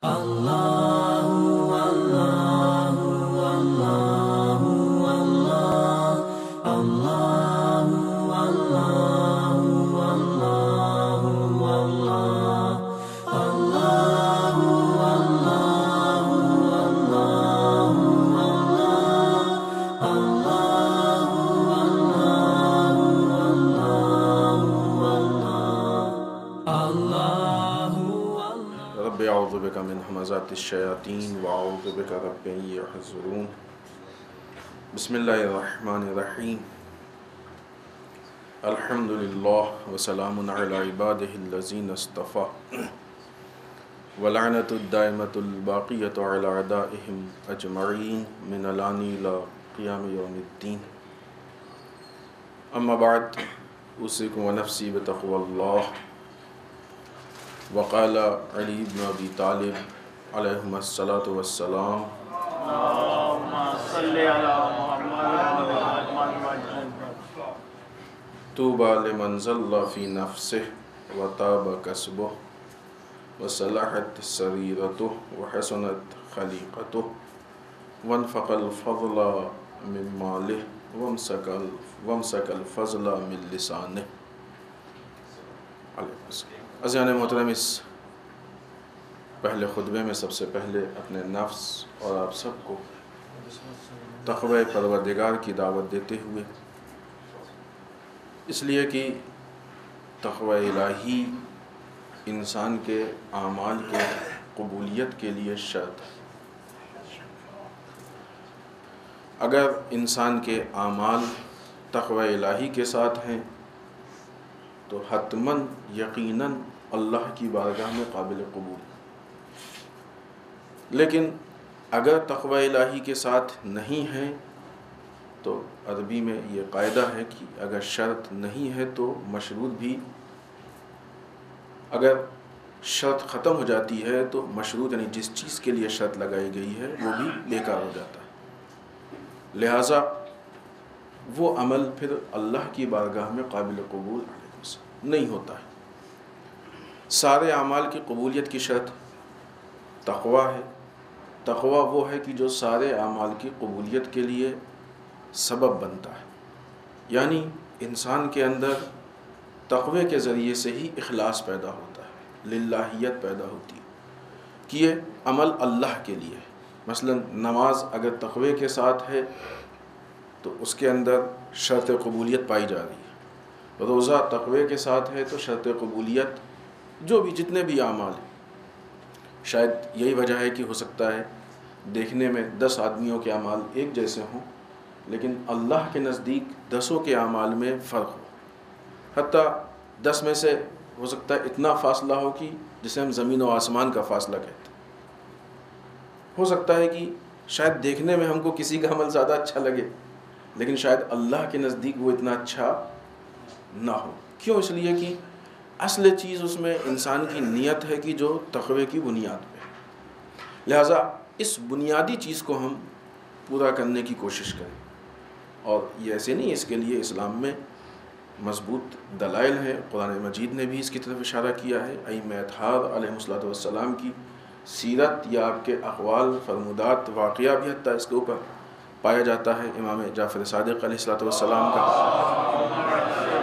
رب اعوذ بک من همزات الشیاطین واعوذ بک رب ان یحضرون بسم اللہ الرحمن الرحیم الحمد للہ وسلام علی عبادہ الذین اصطفى ولعنۃ الدائمۃ الباقیۃ علی اعدائہم اجمعین من الان الی قیام یوم الدین اما بعد اوصیکم ونفسی بتقوی اللہ وقال علی بن ابی طالب علیہم الصلاۃ والسلام اللہم صلی علی محمد طوبی لمن ظل فی نفسہ وطاب کسبہ وصلحت سریرتہ وحسنت خلیقتہ وانفق الفضل من مالہ وامسک الفضل من لسانہ علیہ السلام۔ عزیزان محترم، اس پہلے خطبے میں سب سے پہلے اپنے نفس اور آپ سب کو تقوی پروردگار کی دعوت دیتے ہوئے، اس لیے کہ تقوی الہی انسان کے اعمال کے قبولیت کے لیے شرط ہے۔ اگر انسان کے اعمال تقوی الہی کے ساتھ ہیں تو حتماً یقیناً اللہ کی بارگاہ میں قابل قبول، لیکن اگر تقوی الہی کے ساتھ نہیں ہیں تو عربی میں یہ قاعدہ ہے کہ اگر شرط نہیں ہے تو مشروط بھی، اگر شرط ختم ہو جاتی ہے تو مشروط یعنی جس چیز کے لیے شرط لگائی گئی ہے وہ بھی بیکار ہو جاتا ہے، لہٰذا وہ عمل پھر اللہ کی بارگاہ میں قابل قبول نہیں ہوتا ہے۔ سارے اعمال کی قبولیت کی شرط تقوی ہے۔ تقوی وہ ہے کہ جو سارے اعمال کی قبولیت کے لیے سبب بنتا ہے، یعنی انسان کے اندر تقوی کے ذریعے سے ہی اخلاص پیدا ہوتا ہے، للہیت پیدا ہوتی ہے کہ یہ عمل اللہ کے لیے ہے۔ مثلا نماز اگر تقوی کے ساتھ ہے تو اس کے اندر شرط قبولیت پائی جا رہی ہے، روزہ تقوی کے ساتھ ہے تو شرط قبولیت جو بھی جتنے بھی اعمال ہیں، شاید یہی وجہ ہے کہ ہو سکتا ہے دیکھنے میں 10 آدمیوں کے اعمال ایک جیسے ہوں لیکن اللہ کے نزدیک 10 کے اعمال میں فرق ہو، حتیٰ 10 میں سے ہو سکتا ہے اتنا فاصلہ ہو کہ جسے ہم زمین و آسمان کا فاصلہ کہتے ہیں۔ ہو سکتا ہے کہ شاید دیکھنے میں ہم کو کسی کا عمل زیادہ اچھا لگے لیکن شاید اللہ کے نزدیک وہ اتنا اچھا نہ ہو۔ کیوں؟ اس لیے کہ اصل چیز اس میں انسان کی نیت ہے کہ جو تقوی کی بنیاد پہ، لہٰذا اس بنیادی چیز کو ہم پورا کرنے کی کوشش کریں، اور یہ ایسے نہیں، اس کے لیے اسلام میں مضبوط دلائل ہیں۔ قرآن مجید نے بھی اس کی طرف اشارہ کیا ہے۔ ائمہ اطہار علیہم الصلوۃ والسلام کی سیرت یا آپ کے اقوال، فرمودات، واقعہ بھی حتیٰ اس کے اوپر پایا جاتا ہے۔ امام جعفر صادق علیہ الصلوۃ والسلام کا،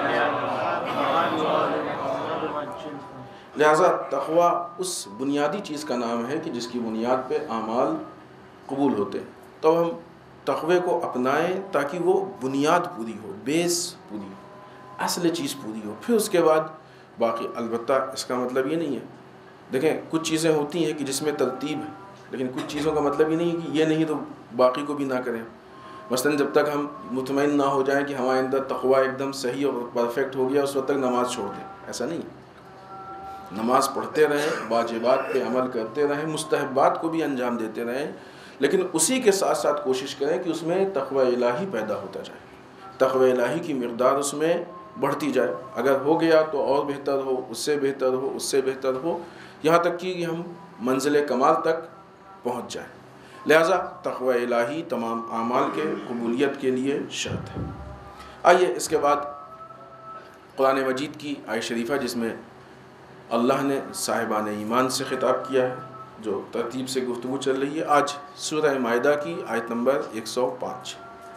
لہٰذا تقوی اس بنیادی چیز کا نام ہے کہ جس کی بنیاد پہ اعمال قبول ہوتے ہیں۔ تو ہم تقوی کو اپنائیں تاکہ وہ بنیاد پوری ہو، بیس پوری ہو، اصل چیز پوری ہو، پھر اس کے بعد باقی۔ البتہ اس کا مطلب یہ نہیں ہے، دیکھیں کچھ چیزیں ہوتی ہیں کہ جس میں ترتیب ہے، لیکن کچھ چیزوں کا مطلب یہ نہیں ہے کہ یہ نہیں تو باقی کو بھی نہ کریں۔ مثلا جب تک ہم مطمئن نہ ہو جائیں کہ ہمارے اندر تقوی ایک دم صحیح اور پرفیکٹ ہو گیا، اس وقت تک نماز چھوڑ دیں، ایسا نہیں۔ نماز پڑھتے رہیں، واجبات پہ عمل کرتے رہیں، مستحبات کو بھی انجام دیتے رہیں، لیکن اسی کے ساتھ ساتھ کوشش کریں کہ اس میں تقوی الہی پیدا ہوتا جائے، تقوی الہی کی مقدار اس میں بڑھتی جائے۔ اگر ہو گیا تو اور بہتر ہو، اس سے بہتر ہو، اس سے بہتر ہو، یہاں تک کہ ہم منزل کمال تک پہنچ جائیں۔ لہٰذا تقوی الہی تمام اعمال کے قبولیت کے لیے شرط ہے۔ آئیے اس کے بعد قرآن مجید کی آیت شریفہ جس میں اللہ نے صاحبان ایمان سے خطاب کیا ہے، جو ترتیب سے گفتگو چل رہی ہے آج سورہ مائدہ کی آیت نمبر 105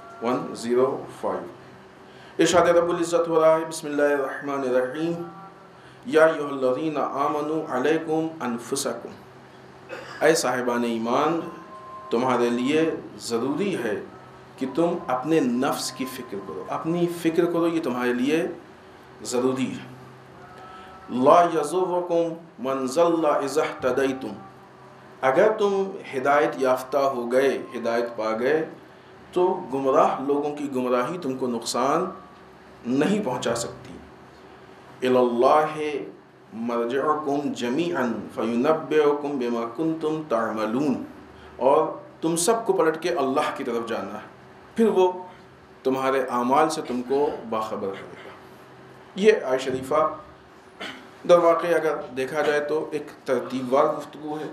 ارشاد رب العزت ہو رہا ہے بسم اللہ الرحمن الرحیم یا ایھا الذین آمنوا علیکم انفسکم، اے صاحبان ایمان تمہارے لیے ضروری ہے کہ تم اپنے نفس کی فکر کرو، اپنی فکر کرو، یہ تمہارے لیے ضروری ہے۔ لا یضرکم من ضل اذا اہتدیتم، اگر تم ہدایت یافتہ ہو گئے، ہدایت پا گئے، تو گمراہ لوگوں کی گمراہی تم کو نقصان نہیں پہنچا سکتی۔ الی اللہ مرجعکم جمیعا فینبئکم بما کنتم تعملون، اور تم سب کو پلٹ کے اللہ کی طرف جانا ہے، پھر وہ تمہارے اعمال سے تم کو باخبر کرے گا۔ یہ آیت شریفہ در واقع اگر دیکھا جائے تو ایک ترتیب وار گفتگو ہے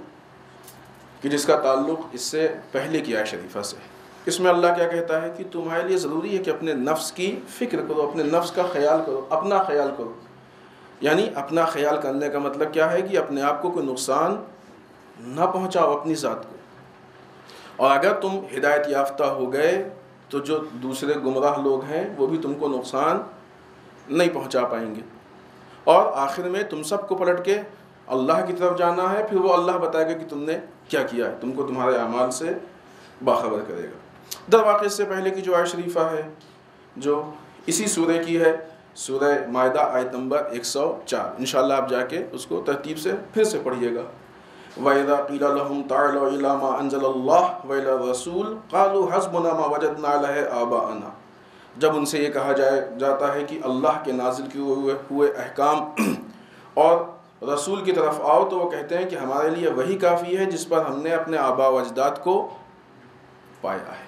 کہ جس کا تعلق اس سے پہلے کی آیت شریفہ سے۔ اس میں اللہ کیا کہتا ہے کہ تمہارے لیے ضروری ہے کہ اپنے نفس کی فکر کرو، اپنے نفس کا خیال کرو، اپنا خیال کرو۔ یعنی اپنا خیال کرنے کا مطلب کیا ہے کہ اپنے آپ کو کوئی نقصان نہ پہنچاؤ اپنی ذات کو، اور اگر تم ہدایت یافتہ ہو گئے تو جو دوسرے گمراہ لوگ ہیں وہ بھی تم کو نقصان نہیں پہنچا پائیں گے، اور آخر میں تم سب کو پلٹ کے اللہ کی طرف جانا ہے، پھر وہ اللہ بتائے گا کہ تم نے کیا کیا ہے، تم کو تمہارے اعمال سے باخبر کرے گا۔ در واقع اس سے پہلے کی جو آیت شریفہ ہے جو اسی سورہ کی ہے، سورہ مائدہ آیت نمبر 104، انشاءاللہ آپ جا کے اس کو ترتیب سے پھر سے پڑھیے گا۔ وَإِذَا قِيلَ لَهُمْ تَعَالَوْا إِلَىٰ مَا أَنزَلَ اللَّهُ وَإِلَى الرَّسُولِ قَالُوا حَسْبُنَا مَا وَجَدْنَا عَلَيْهِ آبَاءَنَا، جب ان سے یہ کہا جاتا ہے کہ اللہ کے نازل کیے ہوئے احکام اور رسول کی طرف آؤ، تو وہ کہتے ہیں کہ ہمارے لیے وہی کافی ہے جس پر ہم نے اپنے آباء و اجداد کو پایا ہے۔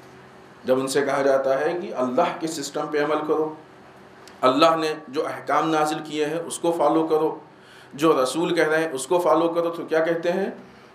جب ان سے کہا جاتا ہے کہ اللہ کے سسٹم پہ عمل کرو، اللہ نے جو احکام نازل کیے ہیں اس کو فالو کرو، جو رسول کہہ رہے ہیں اس کو فالو کرو، تو کیا کہتے ہیں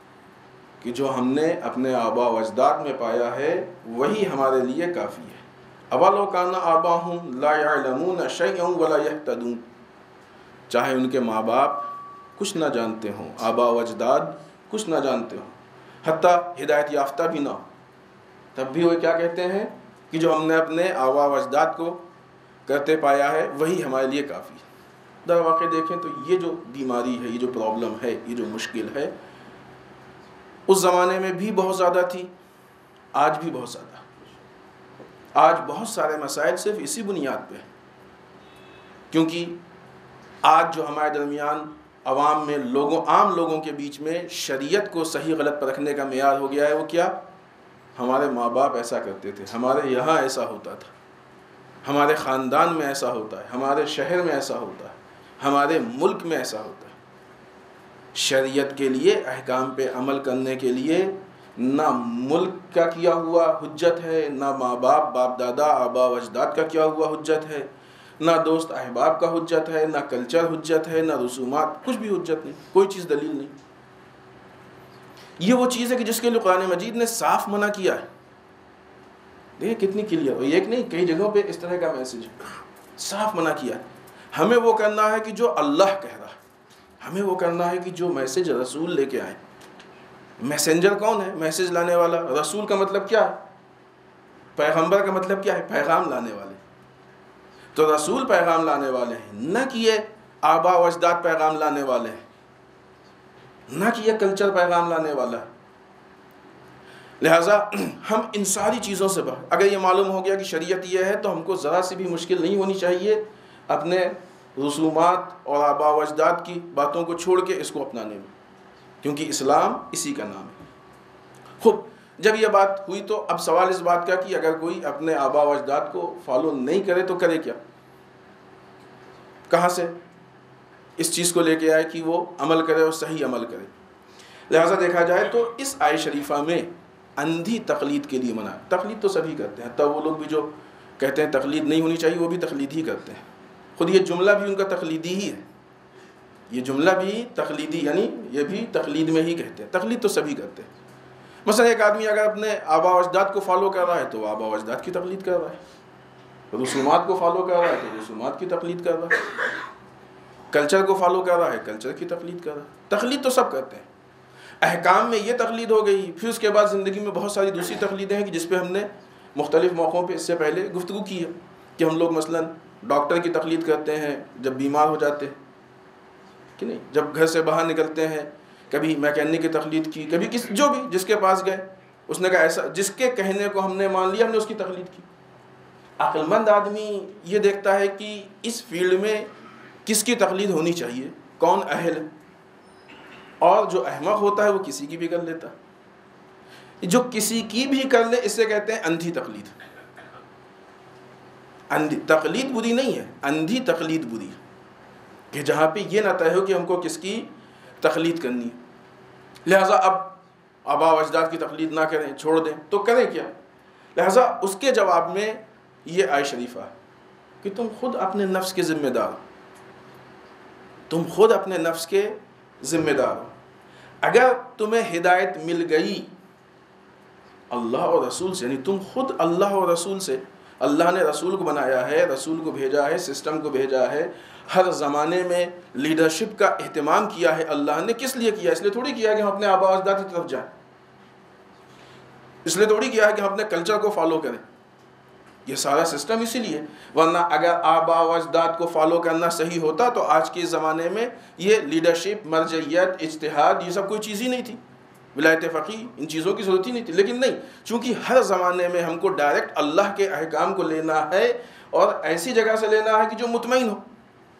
کہ جو ہم نے اپنے آباء و اجداد میں پایا ہے وہی ہمارے لیے کافی ہے۔ اولو کان آباؤہم لا یعلمون شیئا ولا یہتدون، چاہے ان کے ماں باپ کچھ نہ جانتے ہوں، آباء و اجداد کچھ نہ جانتے ہوں، حتیٰ ہدایت یافتہ بھی نہ ہو، تب بھی وہ کیا کہتے ہیں کہ جو ہم نے اپنے آباء و اجداد کو کرتے پایا ہے وہی ہمارے لیے کافی ہے۔ در واقع دیکھیں تو یہ جو بیماری ہے، یہ جو پرابلم ہے، یہ جو مشکل ہے، اس زمانے میں بھی بہت زیادہ تھی، آج بھی بہت زیادہ۔ آج بہت سارے مسائل صرف اسی بنیاد پہ ہیں، کیونکہ آج جو ہمارے درمیان عوام میں عام لوگوں کے بیچ میں شریعت کو صحیح غلط پرکھنے کا معیار ہو گیا ہے، وہ کیا؟ ہمارے ماں باپ ایسا کرتے تھے، ہمارے یہاں ایسا ہوتا تھا، ہمارے خاندان میں ایسا ہوتا ہے، ہمارے شہر میں ایسا ہوتا ہے، ہمارے ملک میں ایسا ہوتا ہے۔ شریعت کے لیے، احکام پہ عمل کرنے کے لیے نہ ملک کا کیا ہوا حجت ہے، نہ ماں باپ، باپ دادا، آباء و اجداد کا کیا ہوا حجت ہے، نہ دوست احباب کا حجت ہے، نہ کلچر حجت ہے، نہ رسومات، کچھ بھی حجت نہیں، کوئی چیز دلیل نہیں۔ یہ وہ چیز ہے کہ جس کے لیے قرآن مجید نے صاف منع کیا ہے۔ دیکھیں کتنی کلیئر، اور ایک نہیں کئی جگہوں پہ اس طرح کا میسج صاف منع کیا ہے۔ ہمیں وہ کرنا ہے کہ جو اللہ کہہ رہا ہے، ہمیں وہ کرنا ہے کہ جو میسج رسول لے کے آئے۔ میسنجر کون ہے؟ میسج لانے والا۔ رسول کا مطلب کیا ہے؟ پیغمبر کا مطلب کیا ہے؟ پیغام لانے والے۔ تو رسول پیغام لانے والے ہیں، نہ کہ یہ آباء و اجداد پیغام لانے والے ہیں، نہ کہ یہ کلچر پیغام لانے والا ہے۔ لہٰذا ہم ان ساری چیزوں سے اگر یہ معلوم ہو گیا کہ شریعت یہ ہے، تو ہم کو ذرا سی بھی مشکل نہیں ہونی چاہیے اپنے رسومات اور آباء و اجداد کی باتوں کو چھوڑ کے اس کو اپنانے میں، کیونکہ اسلام اسی کا نام ہے۔ خوب، جب یہ بات ہوئی تو اب سوال اس بات کا کہ اگر کوئی اپنے آباء و اجداد کو فالو نہیں کرے تو کرے کیا؟ کہاں سے اس چیز کو لے کے آئے کہ وہ عمل کرے اور صحیح عمل کرے؟ لہٰذا دیکھا جائے تو اس آیت شریفہ میں اندھی تقلید کے لیے منع ہے۔ تقلید تو سبھی کرتے ہیں، حتیٰ وہ لوگ بھی جو کہتے ہیں تقلید نہیں ہونی چاہیے وہ بھی تقلید ہی کرتے ہیں۔ خود یہ جملہ بھی ان کا تقلیدی ہی ہے، یہ جملہ بھی تقلیدی، یعنی یہ بھی تقلید میں ہی کہتے ہیں۔ تقلید تو سبھی کرتے ہیں۔ مثلا ایک آدمی اگر اپنے آباء و اجداد کو فالو کر رہا ہے تو وہ آباء و اجداد کی تقلید کر رہا ہے، رسومات کو فالو کر رہا ہے تو رسومات کی تقلید کر رہا ہے، کلچر کو فالو کر رہا ہے کلچر کی تقلید کر رہا ہے۔ تقلید تو سب کرتے ہیں، احکام میں یہ تقلید ہو گئی. پھر اس کے بعد زندگی میں بہت ساری دوسری تقلیدیں ہیں کہ جس پہ ہم نے مختلف موقعوں پہ اس سے پہلے گفتگو کی ہے کہ ہم لوگ مثلا ڈاکٹر کی تقلید کرتے ہیں جب بیمار ہو جاتے ہیں کہ نہیں, جب گھر سے باہر نکلتے ہیں, کبھی میکینک کی تقلید کی, کبھی جو بھی جس کے پاس گئے اس نے کہا ایسا, جس کے کہنے کو ہم نے مان لیا ہم نے اس کی تقلید کی. عقل مند آدمی یہ دیکھتا ہے کہ اس فیلڈ میں کس کی تقلید ہونی چاہیے, کون اہل ہے, اور جو احمق ہوتا ہے وہ کسی کی بھی کر لیتا ہے. جو کسی کی بھی کر لے اسے کہتے ہیں اندھی تقلید. اندھی تقلید بری نہیں ہے, اندھی تقلید بری ہے کہ جہاں پہ یہ نہ طے ہو کہ ہم کو کس کی تقلید کرنی ہے. لہٰذا اب آبا و اجداد کی تقلید نہ کریں, چھوڑ دیں, تو کریں کیا؟ لہٰذا اس کے جواب میں یہ آیت شریفہ ہے کہ تم خود اپنے نفس کے ذمہ دار ہو, تم خود اپنے نفس کے ذمہ دار ہو. اگر تمہیں ہدایت مل گئی اللہ اور رسول سے, یعنی تم خود اللہ اور رسول سے, اللہ نے رسول کو بنایا ہے, رسول کو بھیجا ہے, سسٹم کو بھیجا ہے, ہر زمانے میں لیڈرشپ کا اہتمام کیا ہے اللہ نے. کس لیے کیا؟ اس لیے تھوڑی کیا ہے کہ ہم اپنے آبا و اجداد کی طرف جائیں, اس لیے تھوڑی کیا ہے کہ ہم اپنے کلچر کو فالو کریں. یہ سارا سسٹم اسی لیے, ورنہ اگر آبا و اجداد کو فالو کرنا صحیح ہوتا تو آج کے زمانے میں یہ لیڈرشپ, مرجعیت, اجتہاد, یہ سب کوئی چیز ہی نہیں تھی, ولایت فقیہ, ان چیزوں کی ضرورت ہی نہیں تھی. لیکن نہیں, چونکہ ہر زمانے میں ہم کو ڈائریکٹ اللہ کے احکام کو لینا ہے اور ایسی جگہ سے لینا ہے کہ جو مطمئن ہو.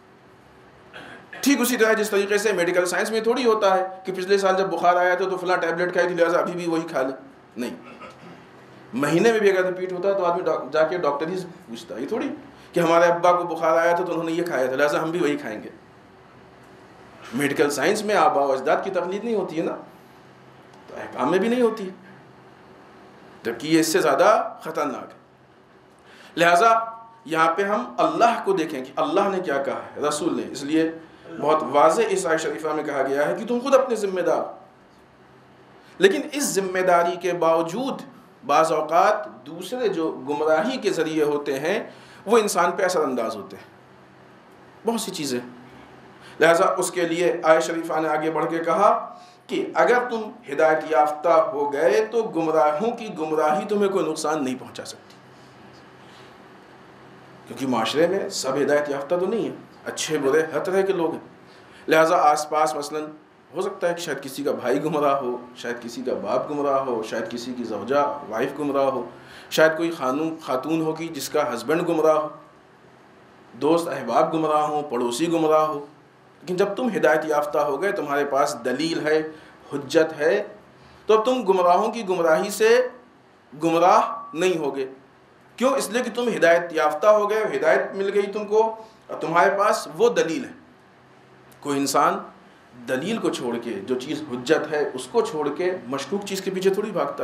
ٹھیک اسی طرح جس طریقے سے میڈیکل سائنس میں تھوڑی ہوتا ہے کہ پچھلے سال جب بخار آیا تھا تو فلاں ٹیبلٹ کھائی تھی لہٰذا ابھی بھی وہی کھا لیں. نہیں, مہینے میں بھی اگر ریپیٹ ہوتا ہے تو آدمی جا کے ڈاکٹر ہی سے پوچھتا ہے. یہ تھوڑی کہ ہمارے ابا کو بخار آیا تھا تو انہوں نے یہ کھایا تھا لہٰذا ہم بھی وہی کھائیں گے. میڈیکل سائنس میں آبا و اجداد کی تقلید نہیں ہوتی ہے نا, تو احکام میں بھی نہیں ہوتی, جبکہ یہ اس سے زیادہ خطرناک ہے. لہٰذا یہاں پہ ہم اللہ کو دیکھیں کہ اللہ نے کیا کہا ہے, رسول نے. اس لیے بہت واضح اس آیت شریفہ میں کہا گیا ہے کہ تم خود اپنے ذمہ دار. لیکن اس ذمہ داری کے باوجود بعض اوقات دوسرے جو گمراہی کے ذریعے ہوتے ہیں وہ انسان پہ اثر انداز ہوتے ہیں, بہت سی چیزیں. لہٰذا اس کے لیے آیت شریفہ نے آگے بڑھ کے کہا کہ اگر تم ہدایت یافتہ ہو گئے تو گمراہوں کی گمراہی تمہیں کوئی نقصان نہیں پہنچا سکتی, کیونکہ معاشرے میں سب ہدایت یافتہ تو نہیں ہیں, اچھے برے ہر طرح کے لوگ ہیں. لہٰذا آس پاس مثلا ہو سکتا ہے کہ شاید کسی کا بھائی گمراہ ہو, شاید کسی کا باپ گمراہ ہو, شاید کسی کی زوجہ وائف گمراہ ہو, شاید کوئی خاتون ہو کہ جس کا ہسبینڈ گمراہ ہو, دوست احباب گمراہ ہوں, پڑوسی گمراہ ہو. لیکن جب تم ہدایت یافتہ ہو گئے, تمہارے پاس دلیل ہے, حجت ہے, تو اب تم گمراہوں کی گمراہی سے گمراہ نہیں ہوگے. کیوں؟ اس لیے کہ تم ہدایت یافتہ ہو گئے, ہدایت مل گئی تم کو, اور تمہارے پاس وہ دلیل ہے. کوئی انسان دلیل کو چھوڑ کے, جو چیز حجت ہے اس کو چھوڑ کے مشکوک چیز کے پیچھے تھوڑی بھاگتا.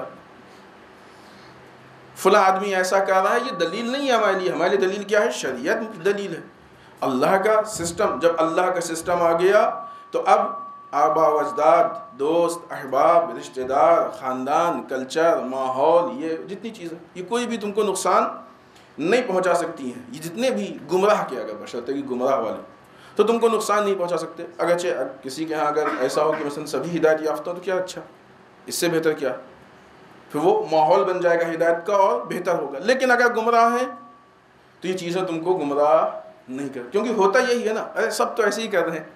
فلاں آدمی ایسا کر رہا ہے, یہ دلیل نہیں ہے ہمارے لیے. ہمارے لیے دلیل کیا ہے؟ شریعت دلیل ہے, اللہ کا سسٹم. جب اللہ کا سسٹم آ گیا تو اب آبا و اجداد, دوست احباب, رشتہ دار, خاندان, کلچر, ماحول, یہ جتنی چیزیں, یہ کوئی بھی تم کو نقصان نہیں پہنچا سکتی ہیں. یہ جتنے بھی گمراہ کے, اگر بشرطے کہ گمراہ والے, تو تم کو نقصان نہیں پہنچا سکتے. اگرچہ کسی کے ہاں اگر ایسا ہو کہ مثلا سبھی ہدایت یافتہ ہو تو کیا اچھا, اس سے بہتر کیا, پھر وہ ماحول بن جائے گا ہدایت کا اور بہتر ہوگا. لیکن اگر گمراہ ہیں تو یہ چیزیں تم کو گمراہ نہیں کر, کیونکہ ہوتا یہی ہے نا, ارے سب تو ایسے ہی کر رہے ہیں,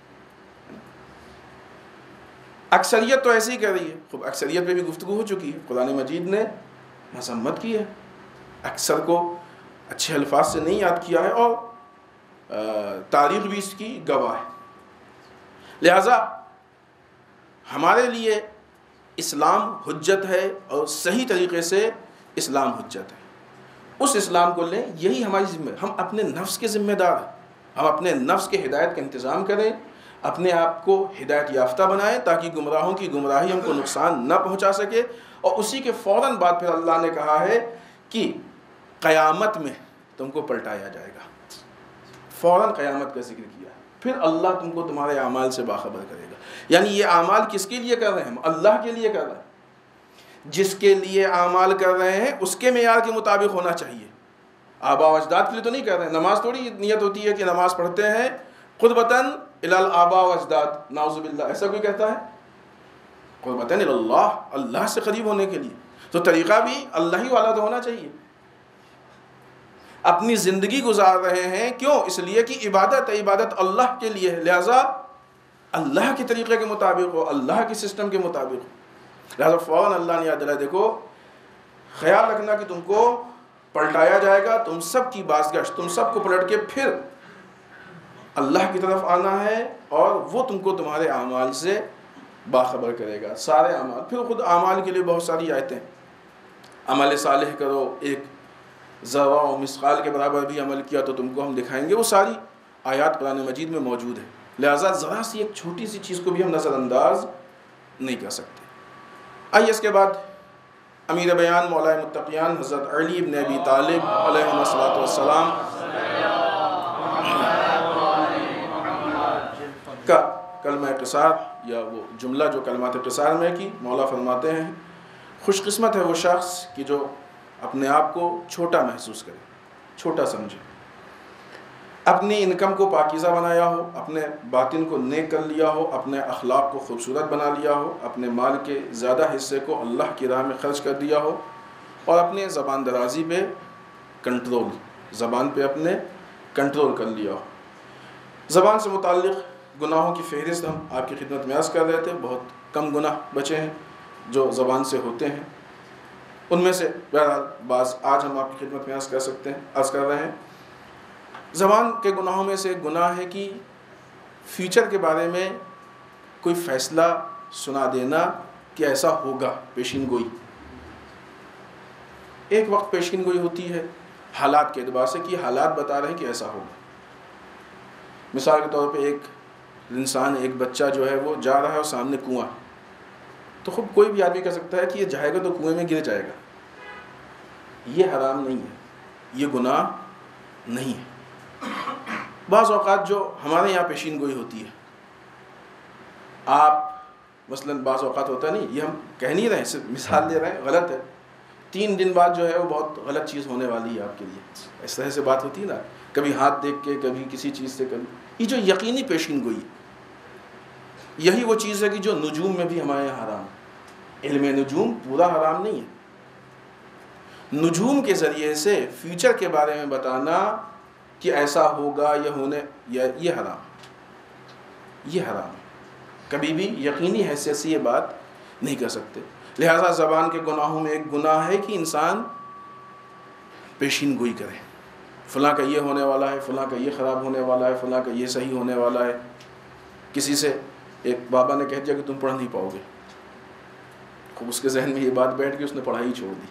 اکثریت تو ایسے ہی کر رہی ہے. خوب اکثریت پہ بھی گفتگو ہو چکی ہے, قرآن مجید نے مذمت کی ہے, اکثر کو اچھے الفاظ سے نہیں یاد کیا ہے, اور تاریخ بھی اس کی گواہ ہے. لہٰذا ہمارے لیے اسلام حجت ہے, اور صحیح طریقے سے اسلام حجت ہے. اس اسلام کو لیں, یہی ہماری ذمہ. ہم اپنے نفس کے ذمہ دار ہیں, ہم اپنے نفس کے ہدایت کا انتظام کریں, اپنے آپ کو ہدایت یافتہ بنائیں تاکہ گمراہوں کی گمراہی ہم کو نقصان نہ پہنچا سکے. اور اسی کے فوراً بعد پھر اللہ نے کہا ہے کہ قیامت میں تم کو پلٹایا جائے گا. فوراً قیامت کا ذکر کیا, پھر اللہ تم کو تمہارے اعمال سے باخبر کرے گا. یعنی یہ اعمال کس کے لیے کر رہے ہیں؟ ہم اللہ کے لیے کر رہے ہیں. جس کے لیے اعمال کر رہے ہیں اس کے معیار کے مطابق ہونا چاہیے. آبا و اجداد کے لیے تو نہیں کر رہے ہیں. نماز تھوڑی نیت ہوتی ہے کہ نماز پڑھتے ہیں خود بطن الال آبا و اجداد, نعوذ باللہ, ایسا کوئی کہتا ہے؟ قربتاً اللہ، اللہ سے قریب ہونے کے لیے، تو طریقہ بھی اللہ ہی والا تو ہونا چاہیے۔ اپنی زندگی گزار رہے ہیں، کیوں؟ اس لیے کہ عبادت ہے، عبادت اللہ کے لیے ہے، لہٰذا اللہ کے طریقے کے مطابق ہو، اللہ کے سسٹم کے مطابق ہو۔ لہٰذا فوراً اللہ نے یاد دلایا، دیکھو خیال رکھنا کہ تم کو پلٹایا جائے گا، تم سب کی بازگشت، تم سب کو پلٹ کے پھر اللہ کی طرف آنا ہے، اور وہ تم کو تمہارے اعمال سے باخبر کرے گا، سارے اعمال۔ پھر خود اعمال کے لیے بہت ساری آیتیں، عمل صالح کرو، ایک ذرہ و مثقال کے برابر بھی عمل کیا تو تم کو ہم دکھائیں گے، وہ ساری آیات قرآن مجید میں موجود ہے۔ لہٰذا ذرا سی ایک چھوٹی سی چیز کو بھی ہم نظر انداز نہیں کر سکتے۔ آئیے اس کے بعد امیر بیان مولا متقیان حضرت علی بن ابی طالب علیہ السلام کا کلمہ قصار، یا وہ جملہ جو کلمات قصار میں کی، مولا فرماتے ہیں خوش قسمت ہے وہ شخص کہ جو اپنے آپ کو چھوٹا محسوس کرے، چھوٹا سمجھے، اپنی انکم کو پاکیزہ بنایا ہو، اپنے باطن کو نیک کر لیا ہو، اپنے اخلاق کو خوبصورت بنا لیا ہو، اپنے مال کے زیادہ حصے کو اللہ کی راہ میں خرچ کر دیا ہو، اور اپنے زبان درازی پہ کنٹرول، زبان پہ اپنے کنٹرول کر لیا ہو۔ زبان سے متعلق گناہوں کی فہرست ہم آپ کی خدمت میں عرض کر رہے تھے، بہت کم گناہ بچے ہیں جو زبان سے ہوتے ہیں، ان میں سے بہرحال بعض آج ہم آپ کی خدمت میں عرض کر رہے ہیں۔ زبان کے گناہوں میں سے گناہ ہے کہ فیوچر کے بارے میں کوئی فیصلہ سنا دینا کہ ایسا ہوگا، پیشین گوئی۔ ایک وقت پیشین گوئی ہوتی ہے حالات کے اعتبار سے کہ حالات بتا رہے ہیں کہ ایسا ہوگا۔ مثال کے طور پہ ایک انسان، ایک بچہ جو ہے وہ جا رہا ہے اور سامنے کنواں، تو خود کوئی بھی آدمی کہہ سکتا ہے کہ یہ جائے گا تو کنویں میں گر جائے گا۔ یہ حرام نہیں ہے، یہ گناہ نہیں ہے۔ بعض اوقات جو ہمارے یہاں پیشین گوئی ہوتی ہے، آپ مثلاً بعض اوقات ہوتا نہیں، یہ ہم کہہ نہیں رہے ہیں، صرف مثال دے رہے ہیں، غلط ہے، 3 دن بعد جو ہے وہ بہت غلط چیز ہونے والی ہے آپ کے لیے، اس طرح سے بات ہوتی ہے نا، کبھی ہاتھ دیکھ کے، کبھی کسی چیز سے، کبھی یہ جو یقینی پیشین گوئی، یہی وہ چیز ہے کہ جو نجوم میں بھی ہمارے یہاں حرام ہے۔ علم نجوم پورا حرام نہیں ہے، نجوم کے ذریعے سے فیوچر کے بارے میں بتانا کہ ایسا ہوگا یا ہونے، یہ حرام، یہ حرام ہے، کبھی بھی یقینی حیثیت سے یہ بات نہیں کر سکتے۔ لہٰذا زبان کے گناہوں میں ایک گناہ ہے کہ انسان پیشین گوئی کرے، فلاں کا یہ ہونے والا ہے، فلاں کا یہ خراب ہونے والا ہے، فلاں کا یہ صحیح ہونے والا ہے۔ کسی سے ایک بابا نے کہہ دیا کہ تم پڑھ نہیں پاؤ گے، خوب اس کے ذہن میں یہ بات بیٹھ کے اس نے پڑھائی چھوڑ دی،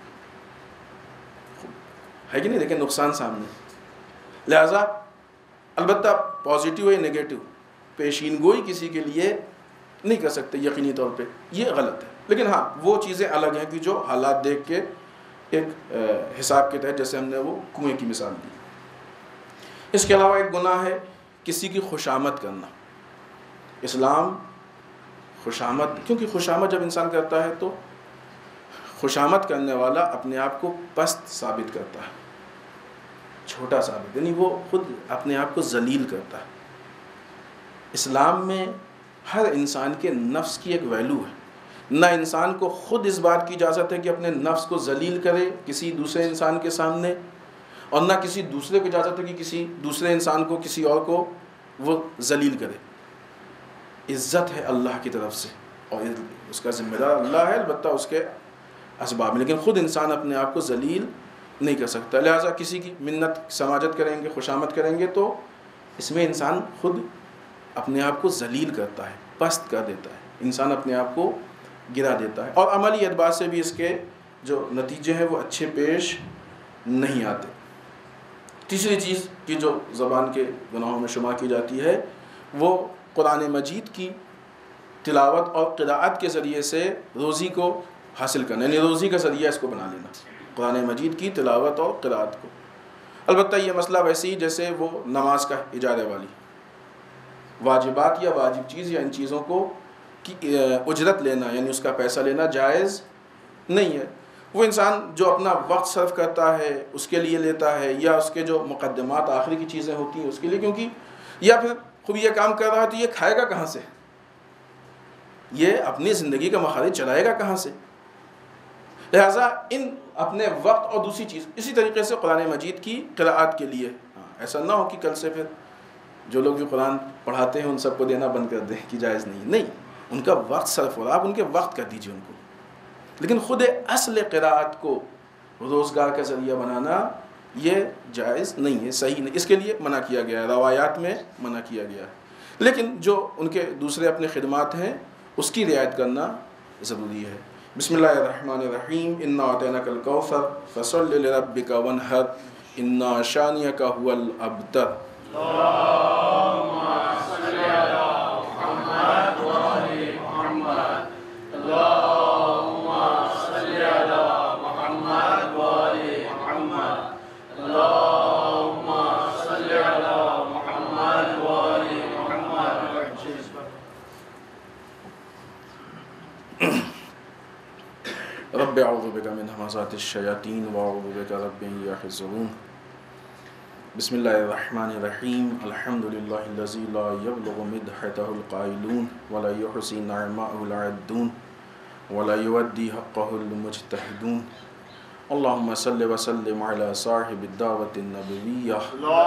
ہے کہ نہیں؟ لیکن نقصان سامنے۔ لہٰذا البتہ پازیٹیو یا نگیٹو پیشین گوئی کسی کے لیے نہیں کر سکتے یقینی طور پہ، یہ غلط ہے۔ لیکن ہاں وہ چیزیں الگ ہیں کہ جو حالات دیکھ کے ایک حساب کے تحت، جیسے ہم نے وہ کنویں کی مثال دی۔ اس کے علاوہ ایک گناہ ہے کسی کی خوشامد کرنا۔ اسلام خوشامد، کیونکہ خوشامد جب انسان کرتا ہے تو خوشامد کرنے والا اپنے آپ کو پست ثابت کرتا ہے، چھوٹا ثابت، یعنی وہ خود اپنے آپ کو ذلیل کرتا ہے۔ اسلام میں ہر انسان کے نفس کی ایک ویلو ہے، نہ انسان کو خود اس بات کی اجازت ہے کہ اپنے نفس کو ذلیل کرے کسی دوسرے انسان کے سامنے، اور نہ کسی دوسرے کو اجازت ہے کہ کسی دوسرے انسان کو، کسی اور کو وہ ذلیل کرے۔ عزت ہے اللہ کی طرف سے، اور اس کا ذمہ دار اللہ ہے، البتہ اس کے اسباب میں، لیکن خود انسان اپنے آپ کو ذلیل نہیں کر سکتا۔ لہٰذا کسی کی منت سماجت کریں گے، خوشامد کریں گے، تو اس میں انسان خود اپنے آپ کو ذلیل کرتا ہے، پست کر دیتا ہے، انسان اپنے آپ کو گرا دیتا ہے، اور عملی اعتبار سے بھی اس کے جو نتیجے ہیں وہ اچھے پیش نہیں آتے۔ تیسری چیز کی جو زبان کے گناہوں میں شمار کی جاتی ہے، وہ قرآن مجید کی تلاوت اور قراءت کے ذریعے سے روزی کو حاصل کرنا، یعنی روزی کا ذریعہ اس کو بنا لینا، قرآن مجید کی تلاوت اور قراءت کو۔ البتہ یہ مسئلہ ویسے ہی جیسے وہ نماز کا اجارے والی، واجبات یا واجب چیز یا ان چیزوں کو کی اجرت لینا، یعنی اس کا پیسہ لینا جائز نہیں ہے۔ وہ انسان جو اپنا وقت صرف کرتا ہے اس کے لیے لیتا ہے، یا اس کے جو مقدمات آخری کی چیزیں ہوتی ہیں اس کے لیے، کیونکہ یا پھر خوب یہ کام کر رہا ہے تو یہ کھائے گا کہاں سے؟ یہ اپنی زندگی کا مخارج چلائے گا کہاں سے؟ لہٰذا ان اپنے وقت اور دوسری چیز اسی طریقے سے قرآن مجید کی قراءات کے لیے ایسا نہ ہو کہ کل سے پھر جو لوگ بھی قرآن پڑھاتے ہیں ان سب کو دینا بند کر دیں کہ جائز نہیں، ان کا وقت صرف ہو رہا، آپ ان کے وقت کر دیجیے ان کو، لیکن خود اصل قراءت کو روزگار کا ذریعہ بنانا یہ جائز نہیں ہے، صحیح نہیں، اس کے لیے منع کیا گیا ہے، روایات میں منع کیا گیا ہے، لیکن جو ان کے دوسرے اپنے خدمات ہیں اس کی رعایت کرنا ضروری ہے۔ بسم اللہ الرحمن الرحیم، انا اعطیناک الکوثر فصل لربک وانحر انا شانئک هو الابتر۔ اللهم صل على محمد وآل محمد، اللهم صل على محمد وآل محمد، اللهم صل على محمد وآل محمد۔ رب اعوذ بک من همزات الشیاطین واعوذ بک رب ان یحضرون۔ بسم اللہ الرحمن الرحیم، الحمد للہ الذی لا یبلغ مدحتہ القائلون ولا یحصی نعماءہ العدون ولا یودی حقہ المجتہدون۔ اللہم صل وسلم علی صاحب الدعوۃ النبویہ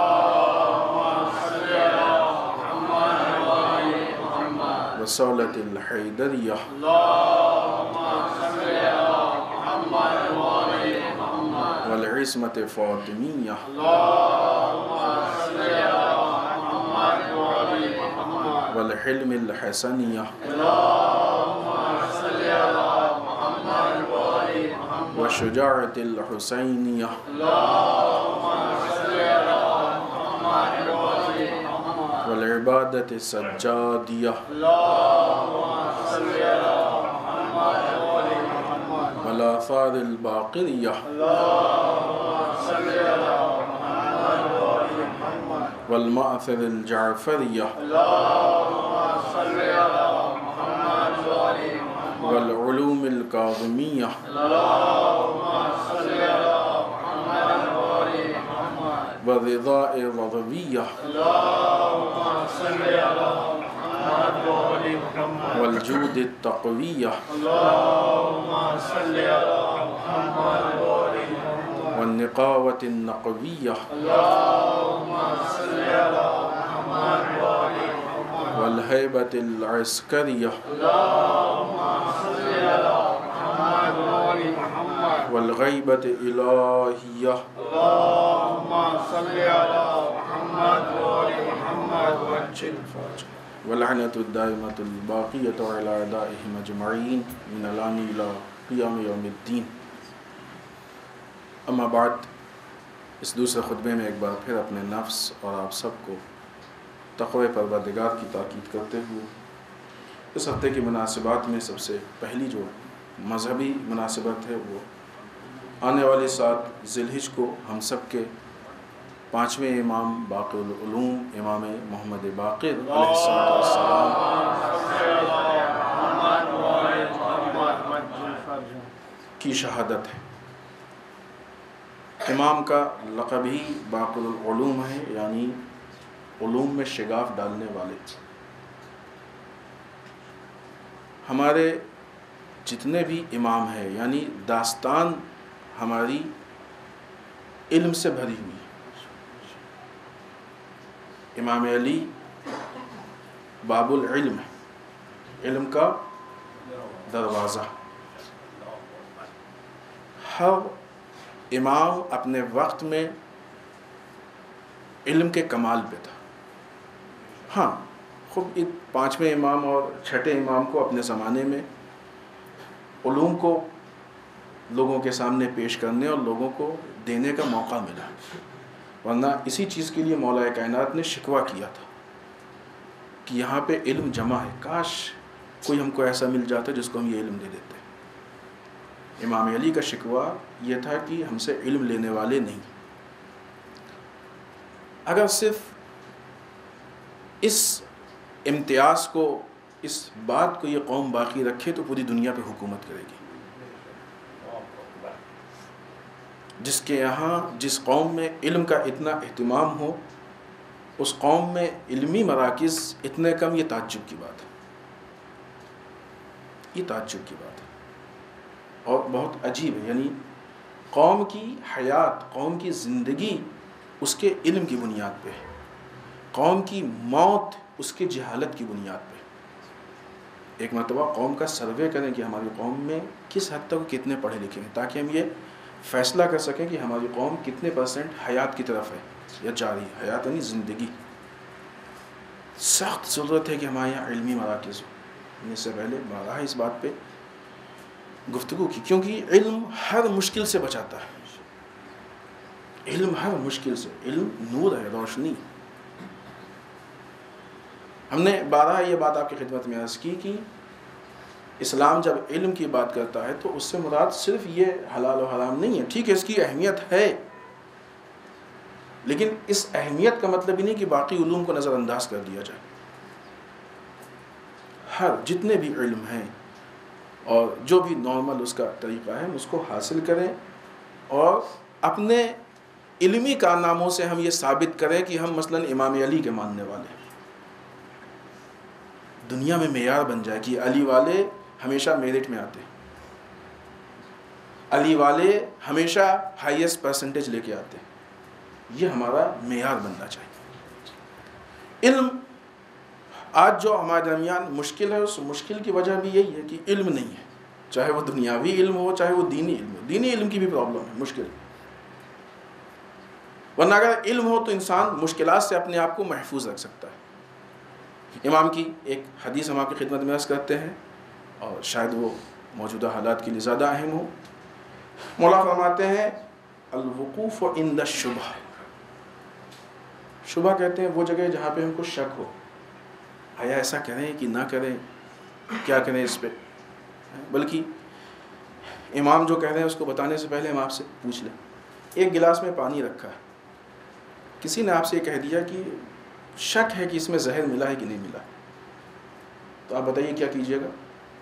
اللهم صل على محمد وآل محمد، وصولۃ الحیدریہ اللهم صل على محمد وآل محمد، والعصمۃ فاطمیہ اللهم صل على محمد وآل محمد، والحلم الحسنیہ اللهم صل على محمد وآل محمد، والشجاعۃ الحسینیہ اللهم صل على محمد وآل محمد، والعبادۃ السجادیہ اللهم صل على محمد وآل محمد، والآثار الباقریہ اللهم صل على محمد وآل محمد، والمأثر الجعفریہ اللهم صل على محمد وآل محمد، والعلوم الکاظمیہ اللهم صل على محمد وآل محمد، والرضاء الرضویہ اللهم صل على محمد وآل محمد، والجود التقویہ اللهم صل على محمد وآل محمد، والنقاوۃ النقویہ اللهم صل على محمد وآل محمد، والہیبۃ العسکریہ اللهم صل على محمد وآل محمد، والغیبۃ الہیہ اللهم صل على محمد وآل محمد، وجل الفاتحہ۔ واللعنۃ الدائمۃ الباقیۃ علی اعدائہم اجمعین من الآن الی قیام یوم الدین۔ اما بعد، اس دوسرے خطبے میں ایک بار پھر اپنے نفس اور آپ سب کو تقوی پروردگار کی تاکید کرتے ہوئے اس ہفتے کی مناسبات میں سب سے پہلی جو مذہبی مناسبت ہے وہ آنے والی 7 ذی الحج کو ہم سب کے 5ویں امام باقر العلوم امام محمد باقر علیہ السلام کی شہادت ہے۔ امام کا لقب ہی باقر العلوم ہے، یعنی علوم میں شگاف ڈالنے والے۔ ہمارے جتنے بھی امام ہیں، یعنی داستان ہماری علم سے بھری ہوئی ہے۔ امام علی باب العلم، علم کا دروازہ۔ ہر امام اپنے وقت میں علم کے کمال پہ تھا۔ ہاں، خود 5ویں امام اور 6ٹھے امام کو اپنے زمانے میں علوم کو لوگوں کے سامنے پیش کرنے اور لوگوں کو دینے کا موقع ملا، ورنہ اسی چیز کے لیے مولا کائنات نے شکوہ کیا تھا کہ یہاں پہ علم جمع ہے، کاش کوئی ہم کو ایسا مل جاتا جس کو ہم یہ علم دے دیتے۔ امام علی کا شکوہ یہ تھا کہ ہم سے علم لینے والے نہیں۔ اگر صرف اس امتیاز کو، اس بات کو یہ قوم باقی رکھے تو پوری دنیا پہ حکومت کرے گی۔ جس کے یہاں، جس قوم میں علم کا اتنا اہتمام ہو، اس قوم میں علمی مراکز اتنے کم، یہ تعجب کی بات ہے۔ یہ تعجب کی بات ہے اور بہت عجیب ہے. یعنی قوم کی حیات، قوم کی زندگی اس کے علم کی بنیاد پہ ہے، قوم کی موت اس کے جہالت کی بنیاد پہ. ایک مرتبہ قوم کا سروے کریں کہ ہماری قوم میں کس حد تک کتنے پڑھے لکھے ہیں، تاکہ ہم یہ فیصلہ کر سکیں کہ ہماری قوم کتنے % حیات کی طرف ہے یا جاری. حیات یعنی زندگی. سخت ضرورت ہے کہ ہمارے یہاں علمی مراکز ہو. اس سے پہلے بارہا اس بات پہ گفتگو کی، کیونکہ علم ہر مشکل سے بچاتا ہے. علم ہر مشکل سے، علم نور ہے، روشنی. ہم نے بارہا یہ بات آپ کی خدمت میں عرض کی کہ اسلام جب علم کی بات کرتا ہے تو اس سے مراد صرف یہ حلال و حرام نہیں ہے. ٹھیک ہے، اس کی اہمیت ہے، لیکن اس اہمیت کا مطلب ہی نہیں کہ باقی علوم کو نظر انداز کر دیا جائے. ہر جتنے بھی علم ہیں اور جو بھی نارمل اس کا طریقہ ہے اس کو حاصل کریں، اور اپنے علمی کارناموں سے ہم یہ ثابت کریں کہ ہم مثلا امام علی کے ماننے والے ہیں. دنیا میں معیار بن جائے کہ علی والے ہمیشہ میرٹ میں آتے ہیں، علی والے ہمیشہ ہائیسٹ پرسنٹیج لے کے آتے ہیں. یہ ہمارا معیار بننا چاہیے. علم آج جو ہمارے درمیان مشکل ہے، اس مشکل کی وجہ بھی یہی ہے کہ علم نہیں ہے، چاہے وہ دنیاوی علم ہو چاہے وہ دینی علم ہو. دینی علم کی بھی پرابلم ہے، مشکل. ورنہ اگر علم ہو تو انسان مشکلات سے اپنے آپ کو محفوظ رکھ سکتا ہے. امام کی ایک حدیث ہم آپ کی خدمت میں عرض کرتے ہیں، اور شاید وہ موجودہ حالات کے لیے زیادہ اہم ہو. مولا فرماتے ہیں الوقوف عند الشبہ. شبہ کہتے ہیں وہ جگہ جہاں پہ ہم کو شک ہو، آیا ایسا کریں کہ نہ کریں، کیا کریں اس پہ. بلکہ امام جو کہہ رہے ہیں اس کو بتانے سے پہلے ہم آپ سے پوچھ لیں. ایک گلاس میں پانی رکھا ہے، کسی نے آپ سے یہ کہہ دیا کہ شک ہے کہ اس میں زہر ملا ہے کہ نہیں ملا، تو آپ بتائیے کیا کیجیے گا؟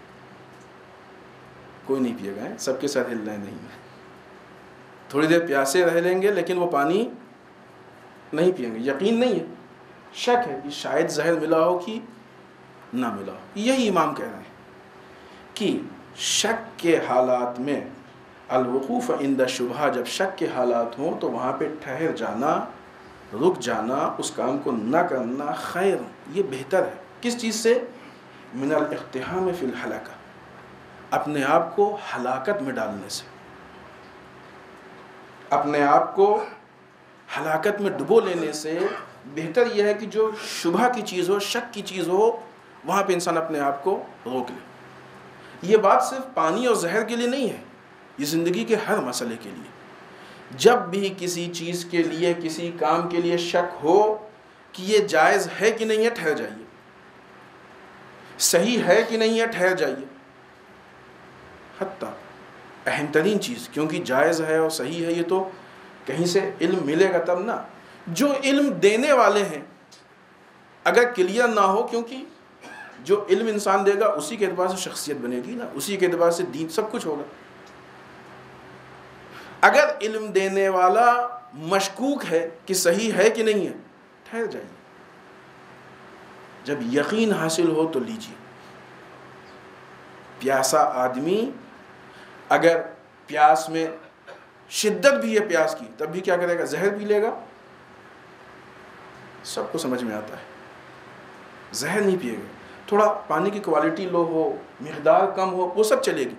کوئی نہیں پیے گا، سب کے ساتھ ہل رہے نہیں ہے. تھوڑی دیر پیاسے رہ لیں گے لیکن وہ پانی نہیں پئیں گے. یقین نہیں ہے، شک ہے کہ شاید زہر ملا ہو کہ نہ ملا ہو. یہی امام کہہ رہے ہیں کہ شک کے حالات میں الوقوف عند شبہ، جب شک کے حالات ہوں تو وہاں پہ ٹھہر جانا، رک جانا، اس کام کو نہ کرنا خیر، یہ بہتر ہے. کس چیز سے؟ من الاقتحام فی الحلقہ، اپنے آپ کو ہلاکت میں ڈالنے سے، اپنے آپ کو ہلاکت میں ڈبو لینے سے بہتر یہ ہے کہ جو شبہ کی چیز ہو، شک کی چیز ہو، وہاں پہ انسان اپنے آپ کو روک لے. یہ بات صرف پانی اور زہر کے لیے نہیں ہے، یہ زندگی کے ہر مسئلے کے لیے. جب بھی کسی چیز کے لیے، کسی کام کے لیے شک ہو کہ یہ جائز ہے کہ نہیں ہے، ٹھہر جائیے. صحیح ہے کہ نہیں ہے، ٹھہر جائیے. حتیٰ اہم ترین چیز، کیونکہ جائز ہے اور صحیح ہے، یہ تو کہیں سے علم ملے گا تب نا. جو علم دینے والے ہیں اگر کلیئر نہ ہو، کیونکہ جو علم انسان دے گا اسی کے اعتبار سے شخصیت بنے گی نا، اسی کے اعتبار سے دین سب کچھ ہوگا. اگر علم دینے والا مشکوک ہے کہ صحیح ہے کہ نہیں ہے، ٹھہر جائیے. جب یقین حاصل ہو تو لیجیے. پیاسا آدمی اگر پیاس میں شدت بھی ہے پیاس کی، تب بھی کیا کرے گا؟ زہر پی لے گا. سب کو سمجھ میں آتا ہے، زہر نہیں پیے گا. تھوڑا پانی کی کوالٹی لو ہو، مقدار کم ہو، وہ سب چلے گی.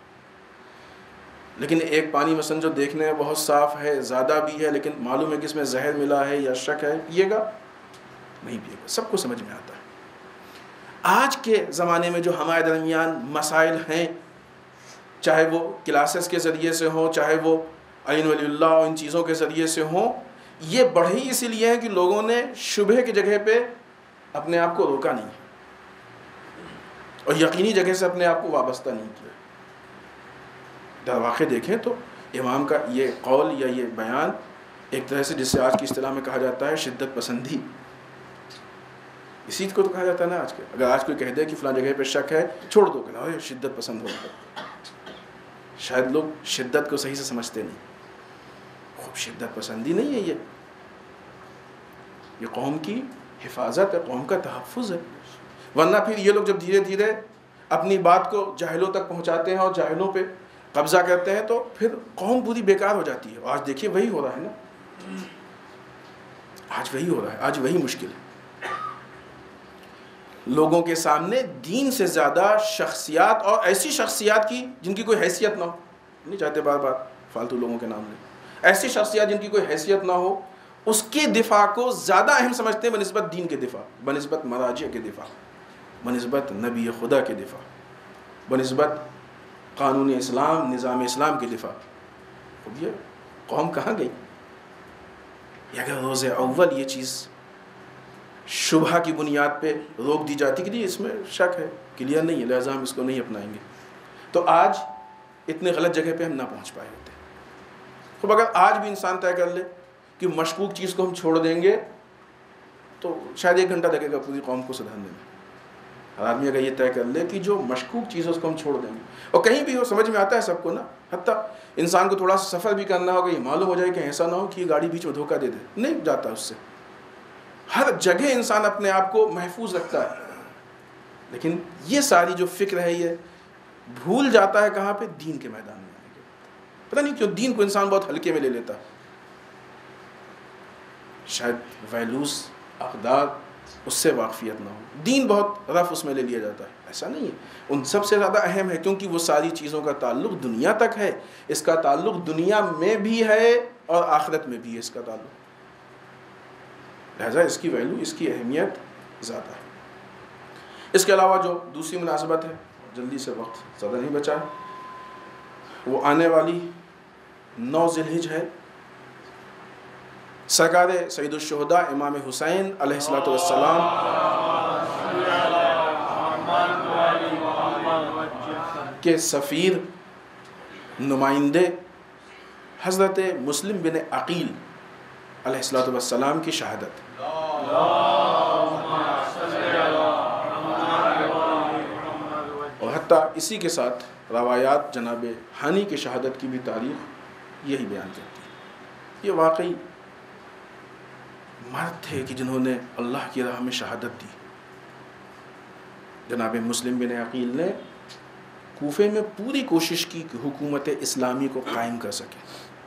لیکن ایک پانی مثلا جو دیکھنے میں بہت صاف ہے، زیادہ بھی ہے، لیکن معلوم ہے کہ اس میں زہر ملا ہے یا شک ہے، پیے گا؟ نہیں پیے گا. سب کو سمجھ میں آتا ہے. آج کے زمانے میں جو ہمارے درمیان مسائل ہیں، چاہے وہ کلاسز کے ذریعے سے ہوں، چاہے وہ عین ولی اللہ اور ان چیزوں کے ذریعے سے ہوں، یہ بڑھی اسی لیے ہے کہ لوگوں نے شبہ کی جگہ پہ اپنے آپ کو روکا نہیں اور یقینی جگہ سے اپنے آپ کو وابستہ نہیں کیا. در واقع دیکھیں تو امام کا یہ قول یا یہ بیان ایک طرح سے جس سے آج کی اصطلاح میں کہا جاتا ہے شدت پسندی، اسی کو تو کہا جاتا ہے نا آج کے. اگر آج کوئی کہہ دے کہ فلاں جگہ پہ شک ہے، چھوڑ دو، کہ شدت پسند ہو. شاید لوگ شدت کو صحیح سے سمجھتے نہیں. خوب شدت پسندی نہیں ہے، یہ قوم کی حفاظت ہے، قوم کا تحفظ ہے. ورنہ پھر یہ لوگ جب دھیرے دھیرے اپنی بات کو جاہلوں تک پہنچاتے ہیں اور جاہلوں پہ قبضہ کرتے ہیں تو پھر قوم پوری بیکار ہو جاتی ہے. آج دیکھیے وہی ہو رہا ہے نا، آج وہی ہو رہا ہے، آج وہی مشکل ہے. لوگوں کے سامنے دین سے زیادہ شخصیات، اور ایسی شخصیات کی جن کی کوئی حیثیت نہ ہو، نہیں چاہتے بار بار فالتو لوگوں کے نام لیں، ایسی شخصیات جن کی کوئی حیثیت نہ ہو، اس کے دفاع کو زیادہ اہم سمجھتے ہیں بنسبت دین کے دفاع، بنسبت مراجع کے دفاع، بنسبت نبی خدا کے دفاع، بنسبت قانون اسلام، نظام اسلام کے دفاع. اب یہ قوم کہاں گئی؟ اگر روز اول یہ چیز شبہ کی بنیاد پہ روک دی جاتی کہ اس میں شک ہے، کلیئر نہیں ہے، لہٰذا ہم اس کو نہیں اپنائیں گے، تو آج اتنے غلط جگہ پہ ہم نہ پہنچ پائے ہوتے. خب اگر آج بھی انسان طے کر لے کہ مشکوک چیز کو ہم چھوڑ دیں گے تو شاید 1 گھنٹہ لگے گا پوری قوم کو سدھارنے میں. ہر آدمی اگر یہ طے کر لے کہ جو مشکوک چیز ہے اس کو ہم چھوڑ دیں گے، اور کہیں بھی ہو سمجھ میں آتا ہے سب کو نا، حتیٰ انسان کو تھوڑا سا سفر بھی کرنا ہوگا، یہ معلوم ہو جائے کہ ایسا نہ ہو کہ یہ گاڑی بیچ میں دھوکہ دے دے، نہیں جاتا اس سے. ہر جگہ انسان اپنے آپ کو محفوظ رکھتا ہے، لیکن یہ ساری جو فکر ہے یہ بھول جاتا ہے کہاں پہ؟ دین کے میدان میں آنے کے بعد. پتہ نہیں کیوں دین کو انسان بہت ہلکے میں لے لیتا ہے. شاید ویلوز، اقدار اس سے واقفیت نہ ہو، دین بہت رف اس میں لے لیا جاتا ہے. ایسا نہیں ہے، ان سب سے زیادہ اہم ہے، کیونکہ وہ ساری چیزوں کا تعلق دنیا تک ہے. اس کا تعلق دنیا میں بھی ہے اور آخرت میں بھی ہے اس کا تعلق، لہذا اس کی ویلو، اس کی اہمیت زیادہ ہے. اس کے علاوہ جو دوسری مناسبت ہے، جلدی سے وقت زیادہ نہیں بچا ہے، وہ آنے والی 9 ذی الحجہ ہے. سرکار سید الشہداء امام حسین علیہ السلام کے سفیر، نمائندے حضرت مسلم بن عقیل علیہ السلام کی شہادت. اور حتیٰ اسی کے ساتھ روایات جناب ہانی کی شہادت کی بھی تاریخ یہی بیان کرتی ہے. یہ واقعی مرد تھے کہ جنہوں نے اللہ کی راہ میں شہادت دی. جناب مسلم بن عقیل نے کوفے میں پوری کوشش کی کہ حکومت اسلامی کو قائم کر سکے،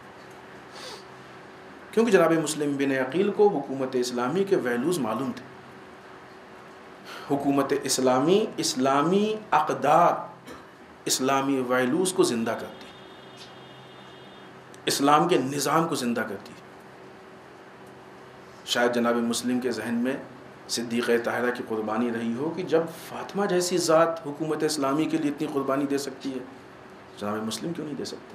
کیونکہ جناب مسلم بن عقیل کو حکومت اسلامی کے ویلوز معلوم تھے. حکومت اسلامی، اسلامی اقدار، اسلامی ویلوز کو زندہ کرتی، اسلام کے نظام کو زندہ کرتی. شاید جناب مسلم کے ذہن میں صدیقہ طاہرہ کی قربانی رہی ہو کہ جب فاطمہ جیسی ذات حکومت اسلامی کے لیے اتنی قربانی دے سکتی ہے، جناب مسلم کیوں نہیں دے سکتے؟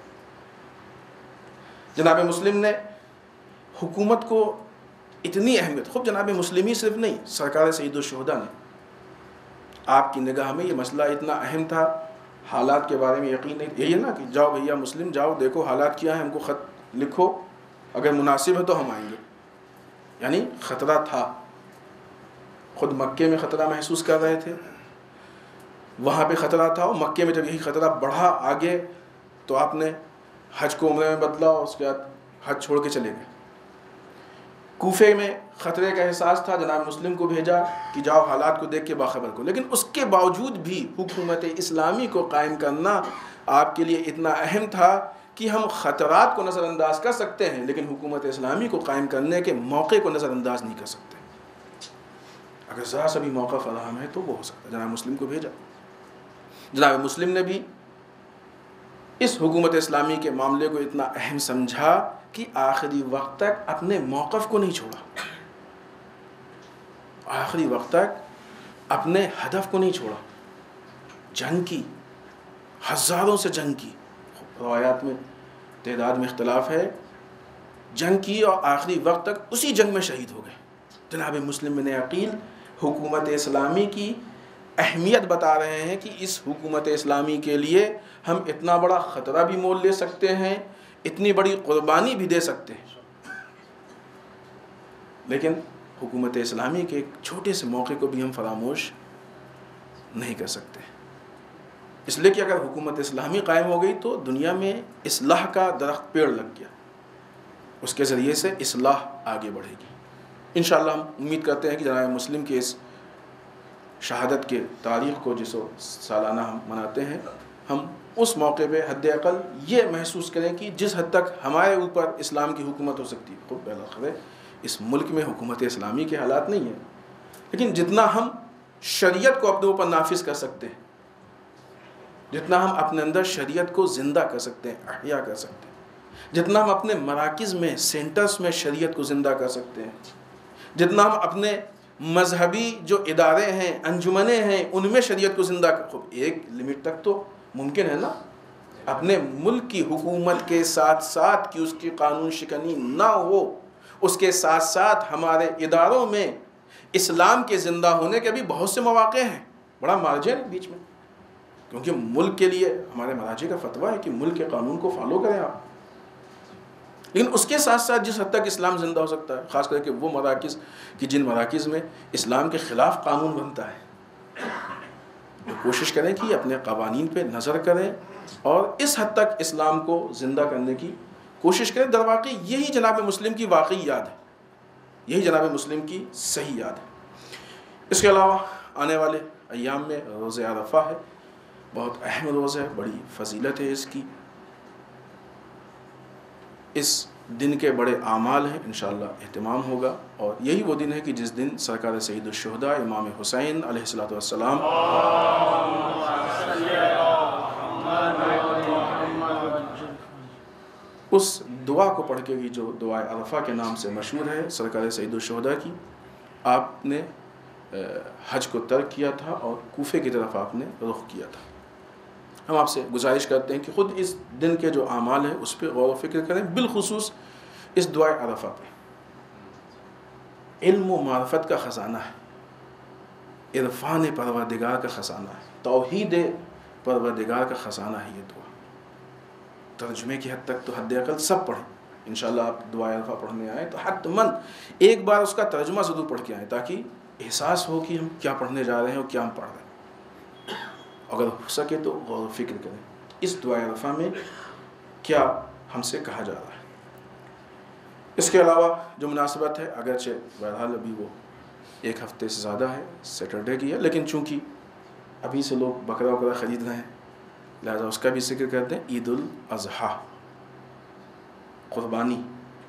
جناب مسلم نے حکومت کو اتنی اہمیت، خود جناب مسلم ہی صرف نہیں، سرکار سید الشہداء نے، آپ کی نگاہ میں یہ مسئلہ اتنا اہم تھا، حالات کے بارے میں یقین نہیں، یہی ہے نا کہ جاؤ بھیا مسلم جاؤ، دیکھو حالات کیا ہیں، ہم کو خط لکھو، اگر مناسب ہے تو ہم آئیں گے. یعنی خطرہ تھا، خود مکے میں خطرہ محسوس کر رہے تھے، وہاں پہ خطرہ تھا، اور مکے میں جب یہی خطرہ بڑھا آگے تو آپ نے حج کو عمرے میں بدلا، اور اس کے بعد حج چھوڑ کے چلے گئے. کوفے میں خطرے کا احساس تھا، جناب مسلم کو بھیجا کہ جاؤ حالات کو دیکھ کے باخبر کو، لیکن اس کے باوجود بھی حکومت اسلامی کو قائم کرنا آپ کے لیے اتنا اہم تھا کہ ہم خطرات کو نظر انداز کر سکتے ہیں لیکن حکومت اسلامی کو قائم کرنے کے موقع کو نظر انداز نہیں کر سکتے. اگر ذرا سا بھی موقع فراہم ہے تو وہ ہو سکتا ہے. جناب مسلم کو بھیجا. جناب مسلم نے بھی اس حکومت اسلامی کے معاملے کو اتنا اہم سمجھا کہ آخری وقت تک اپنے موقف کو نہیں چھوڑا، آخری وقت تک اپنے ہدف کو نہیں چھوڑا. جنگ کی، ہزاروں سے جنگ کی، روایات میں تعداد میں اختلاف ہے، جنگ کی اور آخری وقت تک اسی جنگ میں شہید ہو گئے. جناب مسلم بن عقیل حکومت اسلامی کی اہمیت بتا رہے ہیں کہ اس حکومت اسلامی کے لیے ہم اتنا بڑا خطرہ بھی مول لے سکتے ہیں، اتنی بڑی قربانی بھی دے سکتے ہیں، لیکن حکومت اسلامی کے ایک چھوٹے سے موقع کو بھی ہم فراموش نہیں کر سکتے. اس لیے کہ اگر حکومت اسلامی قائم ہو گئی تو دنیا میں اصلاح کا درخت پیڑ لگ گیا، اس کے ذریعے سے اصلاح آگے بڑھے گی. انشاءاللہ ہم امید کرتے ہیں کہ جناب مسلم کے اس شہادت کے تاریخ کو جس سالانہ ہم مناتے ہیں، ہم اس موقع پہ حد اقل یہ محسوس کریں کہ جس حد تک ہمارے اوپر اسلام کی حکومت ہو سکتی ہے، خود بالآخر اس ملک میں حکومت اسلامی کے حالات نہیں ہیں، لیکن جتنا ہم شریعت کو اپنے اوپر نافذ کر سکتے ہیں، جتنا ہم اپنے اندر شریعت کو زندہ کر سکتے ہیں، احیا کر سکتے ہیں، جتنا ہم اپنے مراکز میں سینٹرز میں شریعت کو زندہ کر سکتے ہیں، جتنا ہم اپنے مذہبی جو ادارے ہیں، انجمنیں ہیں، ان میں شریعت کو زندہ کر، ایک لمٹ تک تو ممکن ہے نا اپنے ملک کی حکومت کے ساتھ ساتھ کہ اس کی قانون شکنی نہ ہو، اس کے ساتھ ساتھ ہمارے اداروں میں اسلام کے زندہ ہونے کے بھی بہت سے مواقع ہیں، بڑا مارجن ہے بیچ میں، کیونکہ ملک کے لیے ہمارے مراجع کا فتویٰ ہے کہ ملک کے قانون کو فالو کریں آپ، لیکن اس کے ساتھ ساتھ جس حد تک اسلام زندہ ہو سکتا ہے، خاص کر کے وہ مراکز کہ جن مراکز میں اسلام کے خلاف قانون بنتا ہے، تو کوشش کریں کہ اپنے قوانین پہ نظر کریں اور اس حد تک اسلام کو زندہ کرنے کی کوشش کریں۔ در واقع یہی جناب مسلم کی واقعی یاد ہے، یہی جناب مسلم کی صحیح یاد ہے۔ اس کے علاوہ آنے والے ایام میں روز عرفہ ہے، بہت اہم روز ہے، بڑی فضیلت ہے اس کی، اس دن کے بڑے اعمال ہیں، انشاءاللہ اہتمام ہوگا، اور یہی وہ دن ہے کہ جس دن سرکار سید الشہداء امام حسین علیہ السلام اس دعا کو پڑھ کے بھی جو دعائے عرفہ کے نام سے مشہور ہے سرکار سید الشہداء کی، آپ نے حج کو ترک کیا تھا اور کوفے کی طرف آپ نے رخ کیا تھا۔ ہم آپ سے گزارش کرتے ہیں کہ خود اس دن کے جو اعمال ہیں اس پہ غور و فکر کریں، بالخصوص اس دعائے عرفہ پہ۔ علم و معرفت کا خزانہ ہے، عرفان پروردگار کا خزانہ ہے، توحید پروردگار کا خزانہ ہے یہ دعا۔ ترجمے کی حد تک تو حد اقل سب پڑھیں، انشاءاللہ آپ دعائے عرفہ پڑھنے آئیں تو حتماً ایک بار اس کا ترجمہ ضرور پڑھ کے آئیں، تاکہ احساس ہو کہ ہم کیا پڑھنے جا رہے ہیں اور کیا ہم پڑھ رہے ہیں۔ اگر ہو سکے تو غور و فکر کریں اس دعائے عرفہ میں کیا ہم سے کہا جا رہا ہے۔ اس کے علاوہ جو مناسبت ہے، اگرچہ بہرحال ابھی وہ ایک ہفتے سے زیادہ ہے، سیٹرڈے کی ہے، لیکن چونکہ ابھی سے لوگ بکرا وکرا خرید رہے ہیں لہذا اس کا بھی ذکر کرتے ہیں۔ عید الاضحیٰ، قربانی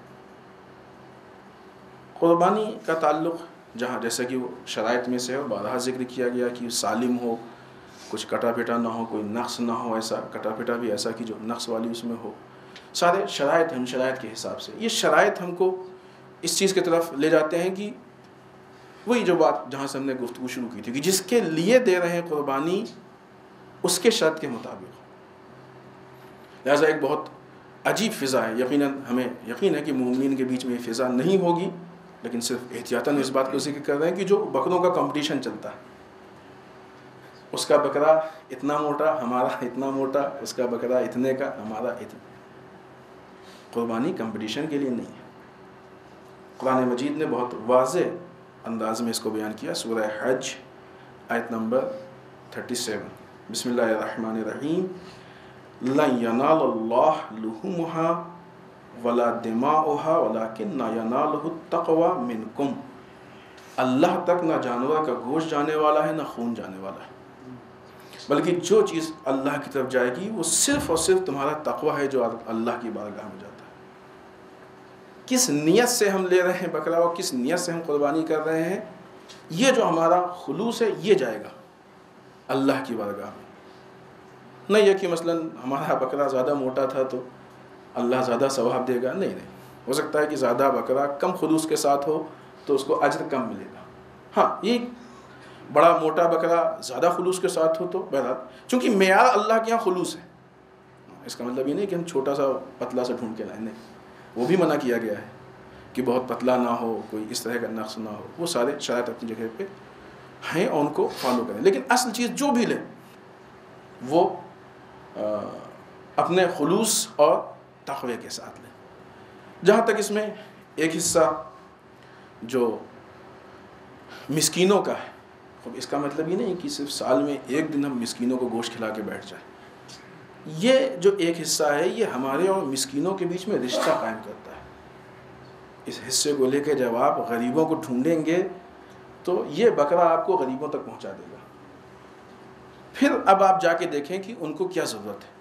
کا تعلق جہاں جیسا کہ وہ شرائط میں سے ہے، بارہا ذکر کیا گیا کہ سالم ہو، کچھ کٹا پھٹا نہ ہو، کوئی نقص نہ ہو، ایسا کٹا پھٹا بھی ایسا کہ جو نقص والی اس میں ہو، سارے شرائط ہیں، شرائط کے حساب سے یہ شرائط ہم کو اس چیز کی طرف لے جاتے ہیں کہ وہی جو بات جہاں سے ہم نے گفتگو شروع کی تھی کہ جس کے لیے دے رہے ہیں قربانی اس کے شرط کے مطابق، لہذا ایک بہت عجیب فضا ہے، یقیناً ہمیں یقین ہے کہ مومنین کے بیچ میں یہ فضا نہیں ہوگی، لیکن صرف احتیاطاً اس بات کو ذکر کر رہے ہیں کہ جو بکروں کا کمپٹیشن چلتا ہے، اس کا بکرا اتنا موٹا ہمارا اتنا موٹا، اس کا بکرا اتنے کا ہمارا اتنا، قربانی کمپٹیشن کے لیے نہیں ہے۔ قرآن مجید نے بہت واضح انداز میں اس کو بیان کیا، سورہ حج آیت نمبر 37، بسم اللہ الرحمن الرحیم، لن ینال اللہ لحومها ولا دماؤها ولکن ینالہ التقوی منکم، اللہ تک نہ جانور کا گوشت جانے والا ہے نہ خون جانے والا ہے، بلکہ جو چیز اللہ کی طرف جائے گی وہ صرف اور صرف تمہارا تقوی ہے جو اللہ کی بارگاہ میں جاتا ہے۔ کس نیت سے ہم لے رہے ہیں بکرا اور کس نیت سے ہم قربانی کر رہے ہیں، یہ جو ہمارا خلوص ہے یہ جائے گا اللہ کی بارگاہ میں، نہیں یہ کہ مثلا ہمارا بکرا زیادہ موٹا تھا تو اللہ زیادہ ثواب دے گا، نہیں ہو سکتا ہے کہ زیادہ بکرا کم خلوص کے ساتھ ہو تو اس کو اجر کم ملے گا، ہاں یہ بڑا موٹا بکرا زیادہ خلوص کے ساتھ ہو تو بہرحال چونکہ معیار اللہ کے یہاں خلوص ہے، اس کا مطلب یہ نہیں کہ ہم چھوٹا سا پتلا سا ڈھونڈ کے لائیں، نہیں، وہ بھی منع کیا گیا ہے کہ بہت پتلا نہ ہو، کوئی اس طرح کا نقص نہ ہو، وہ سارے شرائط اپنی جگہ پہ ہیں اور ان کو فالو کریں، لیکن اصل چیز جو بھی لیں وہ اپنے خلوص اور تقوی کے ساتھ لیں۔ جہاں تک اس میں ایک حصہ جو مسکینوں کا ہے، اس کا مطلب یہ نہیں کہ صرف سال میں ایک دن ہم مسکینوں کو گوشت کھلا کے بیٹھ جائیں، یہ جو ایک حصہ ہے یہ ہمارے اور مسکینوں کے بیچ میں رشتہ قائم کرتا ہے۔ اس حصے کو لے کے جب آپ غریبوں کو ڈھونڈیں گے تو یہ بکرا آپ کو غریبوں تک پہنچا دے گا. پھر اب آپ جا کے دیکھیں کہ ان کو کیا ضرورت ہے،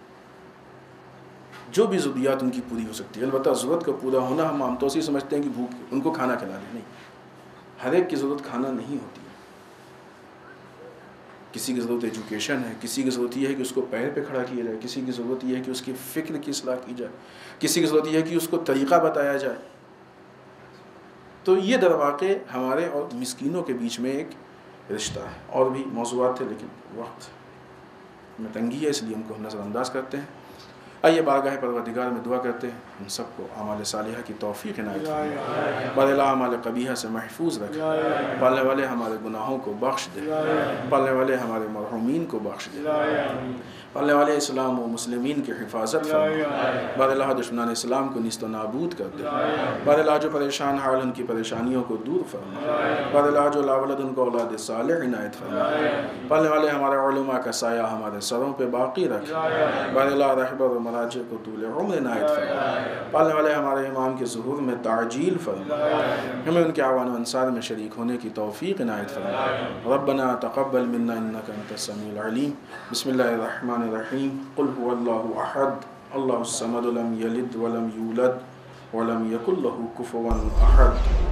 جو بھی ضروریات ان کی پوری ہو سکتی ہے. البتہ ضرورت کا پورا ہونا ہم عام طور سے سمجھتے ہیں کہ بھوک ان کو کھانا کھلا دیں، نہیں، ہر ایک کی ضرورت کھانا نہیں ہوتی ہے. کسی کی ضرورت ایجوکیشن ہے، کسی کی ضرورت یہ ہے کہ اس کو پیر پہ کھڑا کیا جائے، کسی کی ضرورت یہ ہے کہ اس کی فکر کی اصلاح کی جائے، کسی کی ضرورت یہ ہے کہ اس کو طریقہ بتایا جائے. تو یہ در واقع ہمارے اور مسکینوں کے بیچ میں ایک رشتہ ہے. اور بھی موضوعات تھے لیکن وقت میں تنگی ہے، اس لیے ان کو ہم نظر انداز کرتے ہیں. آئیے بارگاہ پروردگار میں دعا کرتے ہیں ہم سب کو اعمال صالحہ کی توفیق عنایت فرمائے، بارے اعمال قبیحہ سے محفوظ رکھے، پالنے والے ہمارے گناہوں کو بخش دے، پالنے والے ہمارے مرحومین کو بخش دے، پالنے والے اسلام و مسلمین کی حفاظت فرمائے، بار اللہ دشمنان اسلام کو نیست و نابود کر دے، بار اللہ جو پریشان حال ان کی پریشانیوں کو دور فرمائے، بار اللہ جو لاولد ان کو اولاد صالح عنایت فرمائے، پالنے والے ہمارے علماء کا سایہ ہمارے سروں پہ باقی رکھے، بار اللہ رہبر و مراجع کو طول عمر عنایت فرمائے، پالنے والے ہمارے امام کے ظہور میں تعجیل فرمائے، ہمیں ان کے اعوان و انصار میں شریک ہونے کی توفیق عنایت فرمائے. ربنا تقبل منا انك انت السميع العليم. بسم الله الرحمن الرحيم. قل هو الله احد الله الصمد لم يلد ولم يولد ولم يكن له كفوا احد.